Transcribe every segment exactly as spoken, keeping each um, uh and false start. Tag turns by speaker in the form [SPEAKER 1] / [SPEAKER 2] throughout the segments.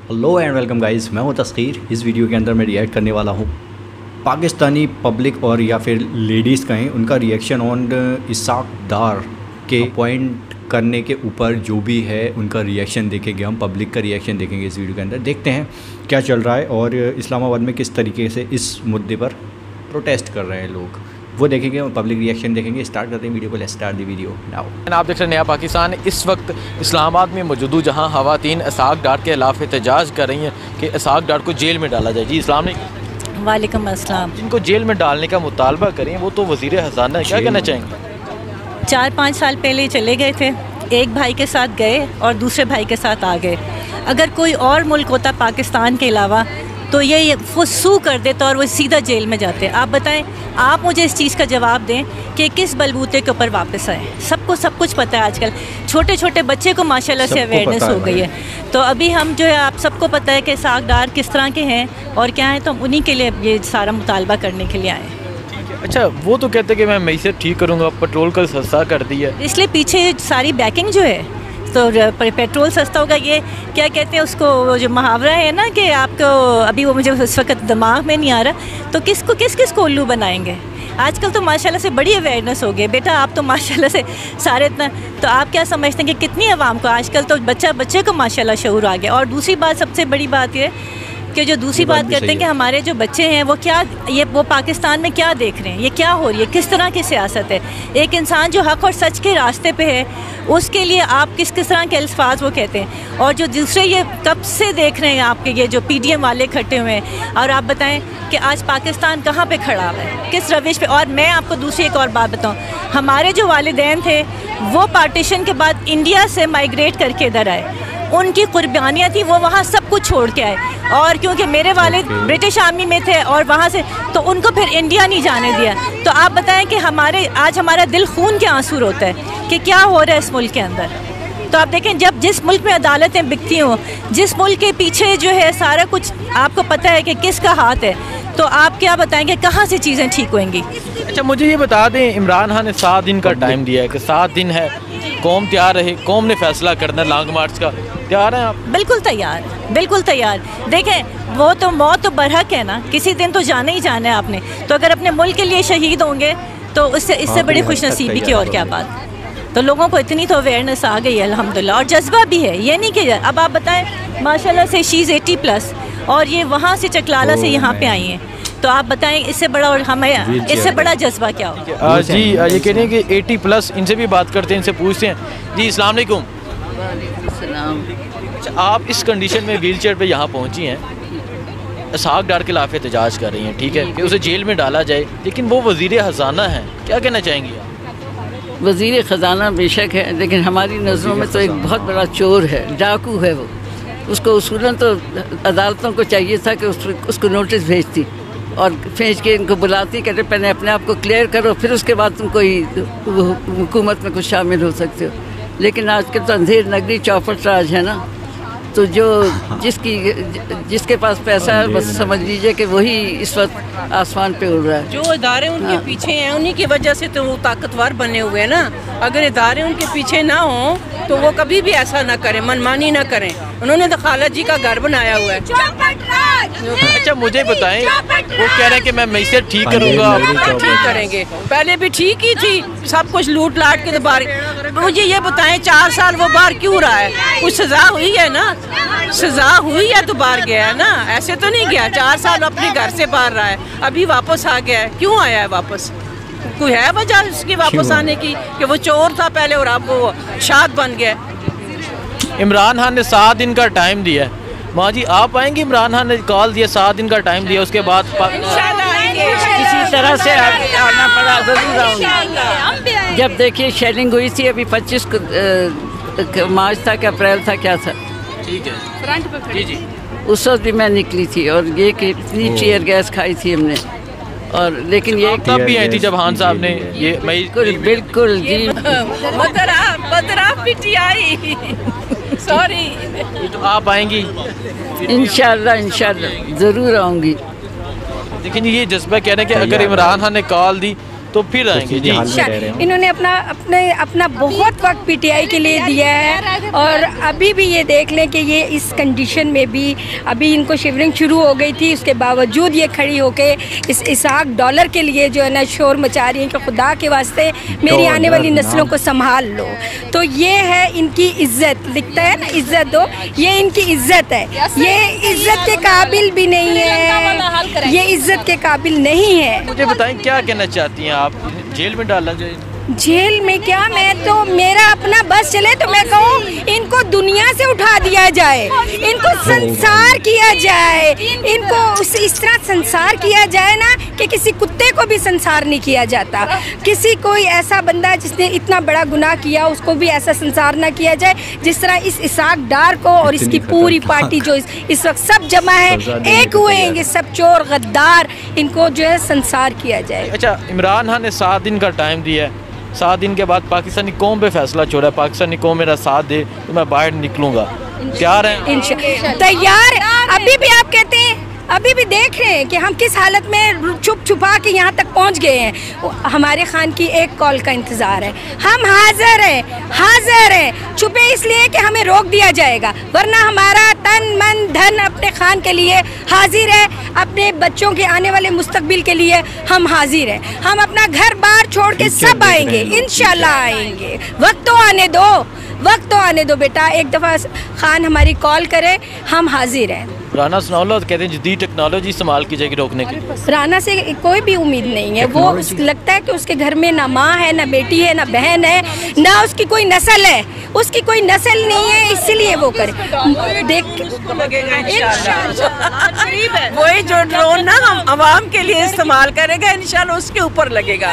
[SPEAKER 1] Hello and welcome guys, मैं हूं तस्खीर। इस वीडियो के अंदर मैं रिएक्ट करने वाला हूं पाकिस्तानी पब्लिक और या फिर लेडीज़ कहें उनका रिएक्शन ऑन इसाक डार के अपॉइंट करने के ऊपर जो भी है उनका रिएक्शन देखेंगे। हम पब्लिक का रिएक्शन देखेंगे इस वीडियो के अंदर। देखते हैं क्या चल रहा है और इस्लामाबाद में किस तरीके से इस मुद्दे पर प्रोटेस्ट कर रहे हैं लोग, वो देखेंगे और पब्लिक रिएक्शन देखेंगे। स्टार्ट करते हैं वीडियो को। Let's start the video now.
[SPEAKER 2] आप देख रहे हैं नया पाकिस्तान। इस वक्त इस्लामाबाद में मौजूद हूँ जहाँ ख़वातीन इसाक डार के खिलाफ एहतजाज कर रही हैं कि इसाक डार को जेल में डाला जाए। जी अस्सलाम वालेकुम।
[SPEAKER 3] वालेकुम अस्सलाम।
[SPEAKER 2] जिनको जेल में डालने का मुतालबा करें वो तो वज़ीर ख़जाना है, क्या कहना चाहेंगे?
[SPEAKER 3] चार पाँच साल पहले चले गए थे, एक भाई के साथ गए और दूसरे भाई के साथ आ गए। अगर कोई और मुल्क होता पाकिस्तान के अलावा तो ये वो सू कर देता और वो सीधा जेल में जाते। आप बताएं, आप मुझे इस चीज़ का जवाब दें कि किस बलबूते के ऊपर वापस आए। सबको सब कुछ पता है। आजकल छोटे छोटे बच्चे को माशाल्लाह से अवेयरनेस हो गई है। तो अभी हम जो है, आप सबको पता है कि इसाक डार किस तरह के हैं और क्या हैं, तो हम उन्हीं के लिए ये सारा मुतालबा करने के लिए आए।
[SPEAKER 2] अच्छा, वो तो कहते हैं कि मैं मैसेज ठीक करूँगा, पेट्रोल का सस्ता कर दिया,
[SPEAKER 3] इसलिए पीछे सारी बैकिंग जो है, तो पेट्रोल सस्ता होगा। ये क्या कहते हैं उसको, वो जो मुहावरा है ना कि आपको, अभी वो मुझे इस वक्त दिमाग में नहीं आ रहा, तो किसको किस किस को उल्लू बनाएंगे। आजकल तो माशाल्लाह से बड़ी अवेयरनेस हो गई बेटा। आप तो माशाल्लाह से सारे इतना, तो आप क्या समझते हैं कि कितनी आवाम को आजकल तो बच्चा बच्चे को माशाल्लाह शऊर आ गया। और दूसरी बात, सबसे बड़ी बात ये कि जो दूसरी बात, बात करते हैं कि हमारे जो बच्चे हैं वो क्या, ये वो पाकिस्तान में क्या देख रहे हैं, ये क्या हो रही है, किस तरह की सियासत है। एक इंसान जो हक़ और सच के रास्ते पे है उसके लिए आप किस किस तरह के अल्फाज वो कहते हैं। और जो दूसरे ये कब से देख रहे हैं आपके ये जो पी डी एम वाले इकट्ठे हुए हैं, और आप बताएं कि आज पाकिस्तान कहाँ पे खड़ा है, किस रविश पे। और मैं आपको दूसरी एक और बात बताऊँ, हमारे जो वालिदैन थे वो पार्टीशन के बाद इंडिया से माइग्रेट करके इधर आए, उनकी कुर्बानियाँ थी, वो वहाँ सब कुछ छोड़ के आए। और क्योंकि मेरे वालिद ब्रिटिश आर्मी में थे और वहाँ से, तो उनको फिर इंडिया नहीं जाने दिया। तो आप बताएं कि हमारे आज हमारा दिल खून के आंसू होता है कि क्या हो रहा है इस मुल्क के अंदर। तो आप देखें, जब जिस मुल्क में अदालतें बिकती हों, जिस मुल्क के पीछे जो है सारा कुछ आपको पता है कि किसका हाथ है, तो आप क्या बताएंगे कहाँ से चीज़ें ठीक होंगी।
[SPEAKER 2] अच्छा, मुझे ये बता दें, इमरान खान ने सात दिन का टाइम दिया है कि सात दिन है, कौम तैयार रहे, कौम ने फैसला करना लॉन्ग मार्च का। तैयार हैं आप?
[SPEAKER 3] बिल्कुल तैयार, बिल्कुल तैयार। देखें, वो तो मौत तो बरहक है ना, किसी दिन तो जाना ही जाना है आपने। तो अगर अपने मुल्क के लिए शहीद होंगे तो उससे इससे बड़ी खुशनसीबी की और क्या बात। तो लोगों को इतनी तो अवेयरनेस आ गई है अल्हम्दुलिल्लाह, और जज्बा भी है। ये नहीं कि अब आप बताएं, माशाल्लाह से शी इज़ एटी प्लस और ये वहाँ से चकलाला से यहाँ पे आई हैं। तो आप बताएं इससे बड़ा और हमें इससे बड़ा जज्बा क्या हो।
[SPEAKER 2] जी ये कह रहे हैं कि एटी प्लस, इनसे भी बात करते हैं, इनसे पूछते हैं। जी अस्सलाम वालेकुम। अच्छा, आप इस कंडीशन में व्हील चेयर पर यहाँ पहुँची हैं, इसाक डार के खिलाफ एहतजाज कर रही हैं, ठीक है, कि उसे जेल में डाला जाए, लेकिन वो वज़ीर ख़जाना है, क्या कहना चाहेंगी आप?
[SPEAKER 4] वज़ीर ख़जाना बेशक है, लेकिन हमारी नज़रों में तो एक बहुत बड़ा चोर है, डाकू है वो। उसको उसूलन तो अदालतों को चाहिए था कि उस, उसको नोटिस भेजती और भेज के इनको बुलाती, कहते पहले अपने आप को क्लियर करो, फिर उसके बाद तुम कोई हुकूमत में कुछ शामिल हो सकते हो। लेकिन आजकल तो अंधेर नगरी चौपट राज है ना, तो जो जिसकी जिसके पास पैसा है बस समझ लीजिए कि वही इस वक्त आसमान पे उड़ रहा है।
[SPEAKER 5] जो इदारे उनके हाँ। पीछे हैं, उन्हीं की वजह से तो वो ताकतवर बने हुए हैं ना। अगर इदारे उनके पीछे ना हों तो वो कभी भी ऐसा ना करें, मनमानी ना करें। उन्होंने तो खाला जी का घर बनाया हुआ है।
[SPEAKER 2] अच्छा, मुझे बताएं, वो कह रहे हैं कि मैं मैसेज ठीक करूँगा,
[SPEAKER 5] ठीक करेंगे। पहले भी ठीक ही थी, सब कुछ लूट लाट के तो बाहर। मुझे ये बताएं, चार साल वो बाहर क्यों रहा है? कुछ सजा हुई है ना, सजा हुई है तो बाहर गया है ना, ऐसे तो नहीं गया। चार साल अपने घर से बाहर रहा है, अभी वापस आ गया है। क्यों आया है वापस? कोई है वजह उसकी वापस आने की कि वो चोर था पहले और अब वो शाद बन गया?
[SPEAKER 2] इमरान खान ने सात दिन का टाइम दिया है। माँ जी आप आएंगे? इमरान खान ने कॉल दिया, सात दिन का टाइम दिया, उसके बाद
[SPEAKER 4] किसी तरह से आना पड़ा, जरूर आऊँगी। जब देखिए शेलिंग हुई थी, अभी पच्चीस मार्च था कि अप्रैल था, क्या था,
[SPEAKER 2] ठीक है, फ्रंट पे जी जी,
[SPEAKER 4] उस वक्त भी मैं निकली थी और ये कि इतनी टीयर गैस खाई थी हमने। और लेकिन ये
[SPEAKER 2] तब भी आई थी जब खान साहब ने ये,
[SPEAKER 4] बिल्कुल बिल्कुल जी,
[SPEAKER 5] सॉरी।
[SPEAKER 2] तो आप आएंगी?
[SPEAKER 4] इंशाल्लाह इंशाल्लाह ज़रूर आऊँगी।
[SPEAKER 2] लेकिन ये जज्बा कह रहे हैं कि अगर इमरान खान ने कॉल दी तो फिर आएंगे जी।
[SPEAKER 6] इन्होंने अपना अपने अपना बहुत वक्त पीटीआई के लिए दिया है और अभी भी ये देख लें कि ये इस कंडीशन में भी अभी इनको शिवरिंग शुरू हो गई थी, उसके बावजूद ये खड़ी होके इस इसहाक डॉलर के लिए जो है ना शोर मचा रही है कि खुदा के वास्ते मेरी आने वाली नस्लों को संभाल लो। तो ये है इनकी इज्जत, लिखता है ना इज्जत दो, ये इनकी इज्जत है। ये इज्जत के काबिल भी नहीं है, ये इज्जत के काबिल नहीं है।
[SPEAKER 2] मुझे बताएं क्या कहना चाहती हैं आप, जेल में डालना चाहिए?
[SPEAKER 6] जेल में क्या, मैं तो मेरा अपना बस चले तो मैं कहूँ इनको दुनिया से उठा दिया जाए, इनको संसार किया जाए, इनको उस इस तरह संसार किया जाए ना कि किसी कुत्ते को भी संसार नहीं किया जाता। किसी कोई ऐसा बंदा जिसने इतना बड़ा गुनाह किया उसको भी ऐसा संसार ना किया जाए जिस तरह इस इसहाक डार को और इसकी पूरी पार्टी जो इस, इस वक्त सब जमा है, एक हुए हैं, ये सब चोर गद्दार, इनको जो है संसार किया जाए।
[SPEAKER 2] अच्छा, इमरान खान ने सात दिन का टाइम दिया है, सात दिन के बाद पाकिस्तानी कौम पे फैसला छोड़ा है, पाकिस्तानी कौम मेरा साथ दे तो मैं बाहर निकलूंगा, तैयार हैं?
[SPEAKER 6] तैयार। अभी भी आप कहते हैं, अभी भी देख रहे हैं कि हम किस हालत में छुप छुपा के यहाँ तक पहुँच गए हैं। हमारे खान की एक कॉल का इंतज़ार है, हम हाजिर हैं, हाजिर हैं, छुपे इसलिए कि हमें रोक दिया जाएगा, वरना हमारा तन मन धन अपने खान के लिए हाजिर है, अपने बच्चों के आने वाले मुस्तकबिल के लिए हम हाजिर हैं। हम अपना घर बार छोड़ के सब आएंगे, इंशाल्लाह आएंगे। वक्त तो आने दो, वक्त तो आने दो बेटा, एक दफ़ा खान हमारी कॉल करे, हम हाजिर हैं।
[SPEAKER 2] राना सनाउल्लाह कहते हैं जदीद टेक्नोलॉजी इस्तेमाल की जाएगी रोकने के लिए।
[SPEAKER 6] राना से कोई भी उम्मीद नहीं है, वो लगता है कि उसके घर में ना माँ है, ना बेटी है, ना बहन है, ना उसकी कोई नस्ल है, उसकी कोई नस्ल नहीं है, इसलिए वो करे। देख
[SPEAKER 5] वही जो ड्रोन ना हम आवाम के लिए इस्तेमाल करेगा, इंशाल्लाह उसके ऊपर लगेगा।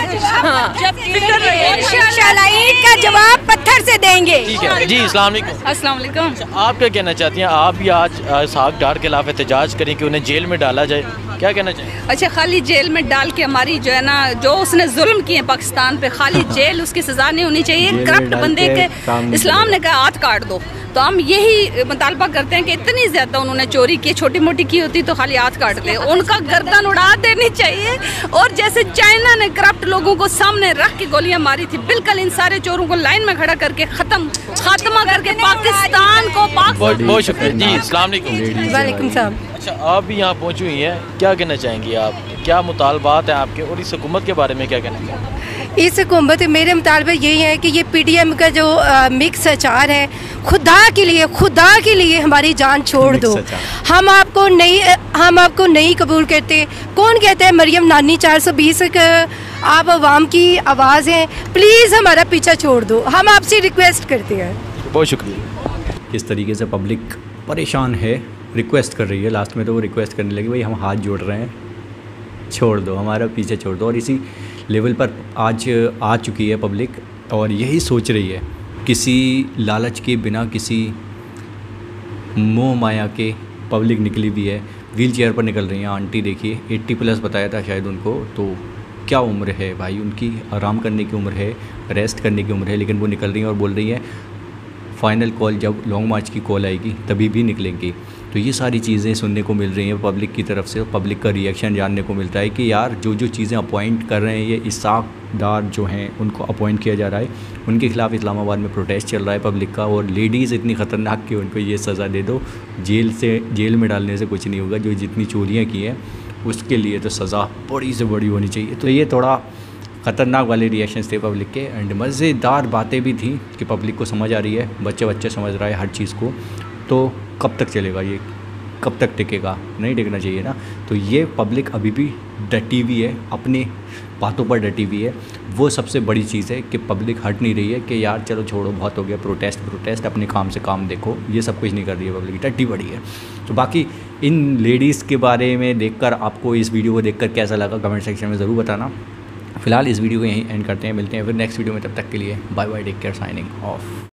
[SPEAKER 6] इंशाल्लाह ईद का जवाब पत्थर से देंगे।
[SPEAKER 2] ठीक है जी। अस्सलाम वालेकुम।
[SPEAKER 7] अस्सलाम वालेकुम।
[SPEAKER 2] आप क्या कहना चाहती हैं? आप भी आज इसहाक डार के खिलाफ एहतजाज करें कि उन्हें जेल में डाला जाए, क्या कहना चाहिए?
[SPEAKER 7] अच्छा, खाली जेल में डाल के हमारी जो है ना, जो उसने जुल्म किए पाकिस्तान पे, खाली जेल उसकी सजा नहीं होनी चाहिए। करप्ट बंदे के इस्लाम ने कहा हाथ काट दो, तो हम यही मुतालबा करते हैं कि इतनी ज्यादा उन्होंने चोरी की, छोटी मोटी की होती तो खाली हाथ काट दे, उनका गर्दन उड़ा देनी चाहिए। और जैसे चाइना ने करप्ट लोगों को सामने रख के गोलियां मारी थी, बिल्कुल इन सारे चोरों को लाइन में खड़ा करके खत्म खात्मा करके पाकिस्तान को पाक।
[SPEAKER 2] बहुत शुक्रिया जी। अस्सलाम वालेकुम।
[SPEAKER 6] वालेकुम सलाम।
[SPEAKER 2] अच्छा, आप भी यहाँ पहुँची हुई हैं, क्या कहना चाहेंगी आप, क्या मुतालबात हैं आपके, और इस हुकूमत के बारे में क्या कहना चाहेंगे?
[SPEAKER 6] इस हुकूमत मेरे मुताबिक यही है कि ये पीटीएम का जो आ, मिक्स अचार है, खुदा के लिए, खुदा के लिए हमारी जान छोड़ दो। हम आपको नहीं हम आपको नहीं कबूल करते। कौन कहता है मरियम नानी चार सौ बीस आप अवाम की आवाज़ हैं, प्लीज़ हमारा पीछा छोड़ दो, हम आपसे रिक्वेस्ट करते हैं।
[SPEAKER 2] बहुत शुक्रिया।
[SPEAKER 1] किस तरीके से पब्लिक परेशान है, रिक्वेस्ट कर रही है, लास्ट में तो वो रिक्वेस्ट करने लगी, भाई हम हाथ जोड़ रहे हैं, छोड़ दो, हमारा पीछे छोड़ दो। और इसी लेवल पर आज आ चुकी है पब्लिक और यही सोच रही है, किसी लालच के बिना, किसी मोह माया के पब्लिक निकली भी है। व्हील चेयर पर निकल रही हैं आंटी, देखिए अस्सी प्लस बताया था शायद उनको, तो क्या उम्र है भाई उनकी, आराम करने की उम्र है, रेस्ट करने की उम्र है, लेकिन वो निकल रही हैं और बोल रही हैं फ़ाइनल कॉल जब लॉन्ग मार्च की कॉल आएगी तभी भी निकलेंगी। तो ये सारी चीज़ें सुनने को मिल रही हैं पब्लिक की तरफ से, पब्लिक का रिएक्शन जानने को मिलता है कि यार जो जो चीज़ें अपॉइंट कर रहे हैं ये इसहाक डार जो हैं उनको अपॉइंट किया जा रहा है, उनके खिलाफ़ इस्लामाबाद में प्रोटेस्ट चल रहा है पब्लिक का। और लेडीज़ इतनी ख़तरनाक कि उनको ये सज़ा दे दो, जेल से जेल में डालने से कुछ नहीं होगा, जो जितनी चोरियाँ की हैं उसके लिए तो सज़ा बड़ी से बड़ी होनी चाहिए। तो ये थोड़ा ख़तरनाक वाले रिएक्शंस थे पब्लिक के, एंड मज़ेदार बातें भी थी कि पब्लिक को समझ आ रही है, बच्चे बच्चे समझ रहा है हर चीज़ को। तो कब तक चलेगा ये, कब तक टिकेगा? नहीं टिकना चाहिए ना। तो ये पब्लिक अभी भी डटी हुई है, अपने बातों पर डटी हुई है। वो सबसे बड़ी चीज़ है कि पब्लिक हट नहीं रही है कि यार चलो छोड़ो, बहुत हो गया, प्रोटेस्ट प्रोटेस्ट अपने काम से काम देखो, ये सब कुछ नहीं कर रही है पब्लिक, डटी बड़ी है। तो बाकी इन लेडीज़ के बारे में देखकर आपको इस वीडियो को देखकर कैसा लगा कमेंट सेक्शन में ज़रूर बताना। फिलहाल इस वीडियो को यहीं एंड करते हैं, मिलते हैं फिर नेक्स्ट वीडियो में, तब तक के लिए bye bye, take care, signing of.